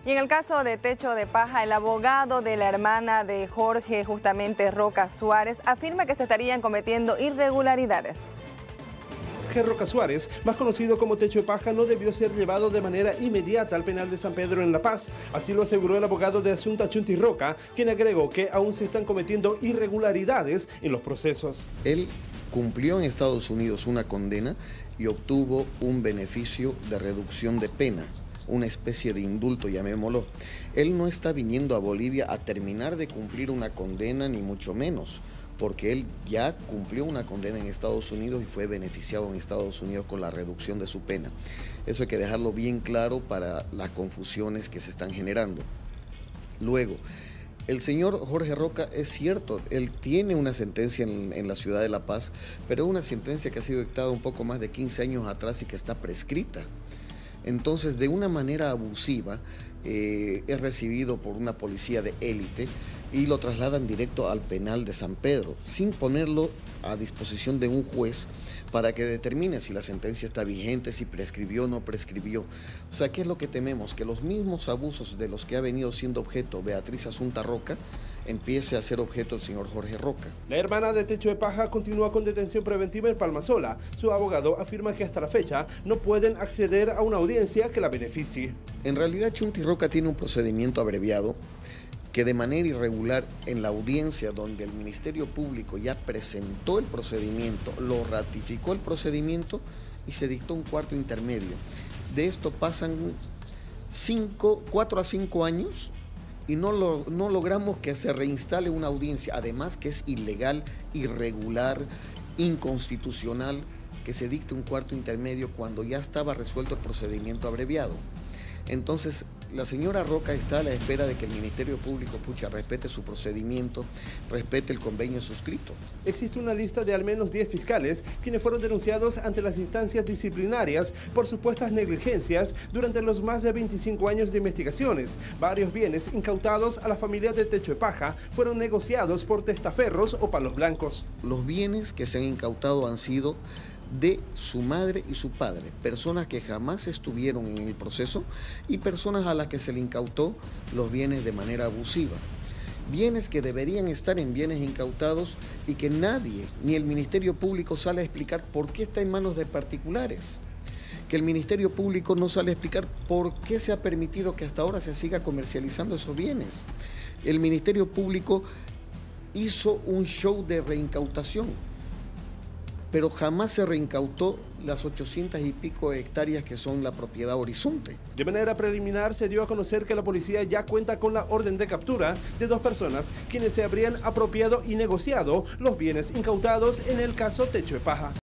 Y en el caso de Techo de Paja, el abogado de la hermana de Jorge, justamente Roca Suárez, afirma que se estarían cometiendo irregularidades. Jorge Roca Suárez, más conocido como Techo de Paja, no debió ser llevado de manera inmediata al penal de San Pedro en La Paz. Así lo aseguró el abogado de Asunta Chunti Roca, quien agregó que aún se están cometiendo irregularidades en los procesos. Él cumplió en Estados Unidos una condena y obtuvo un beneficio de reducción de pena, una especie de indulto, llamémoslo. Él no está viniendo a Bolivia a terminar de cumplir una condena, ni mucho menos, porque él ya cumplió una condena en Estados Unidos y fue beneficiado en Estados Unidos con la reducción de su pena. Eso hay que dejarlo bien claro para las confusiones que se están generando. Luego, el señor Jorge Roca, es cierto, él tiene una sentencia en la ciudad de La Paz, pero es una sentencia que ha sido dictada un poco más de 15 años atrás y que está prescrita. Entonces, de una manera abusiva, es recibido por una policía de élite y lo trasladan directo al penal de San Pedro, sin ponerlo a disposición de un juez para que determine si la sentencia está vigente, si prescribió o no prescribió. O sea, ¿qué es lo que tememos? Que los mismos abusos de los que ha venido siendo objeto Beatriz Asunta Roca empiece a ser objeto el señor Jorge Roca. La hermana de Techo de Paja continúa con detención preventiva en Palmasola. Su abogado afirma que hasta la fecha no pueden acceder a una audiencia que la beneficie. En realidad, Chunti Roca tiene un procedimiento abreviado que de manera irregular en la audiencia donde el Ministerio Público ya presentó el procedimiento, lo ratificó el procedimiento y se dictó un cuarto intermedio. De esto pasan 4 a 5 años y no logramos que se reinstale una audiencia, además que es ilegal, irregular, inconstitucional, que se dicte un cuarto intermedio cuando ya estaba resuelto el procedimiento abreviado. Entonces, la señora Roca está a la espera de que el Ministerio Público respete su procedimiento, respete el convenio suscrito. Existe una lista de al menos 10 fiscales quienes fueron denunciados ante las instancias disciplinarias por supuestas negligencias durante los más de 25 años de investigaciones. Varios bienes incautados a la familia de Techo de Paja fueron negociados por testaferros o palos blancos. Los bienes que se han incautado han sido de su madre y su padre, personas que jamás estuvieron en el proceso y personas a las que se le incautó los bienes de manera abusiva. Bienes que deberían estar en bienes incautados y que nadie, ni el Ministerio Público, sale a explicar por qué está en manos de particulares. Que el Ministerio Público no sale a explicar por qué se ha permitido que hasta ahora se siga comercializando esos bienes. El Ministerio Público hizo un show de reincautación, pero jamás se reincautó las 800 y pico hectáreas que son la propiedad Horizonte. De manera preliminar se dio a conocer que la policía ya cuenta con la orden de captura de 2 personas quienes se habrían apropiado y negociado los bienes incautados en el caso Techo de Paja.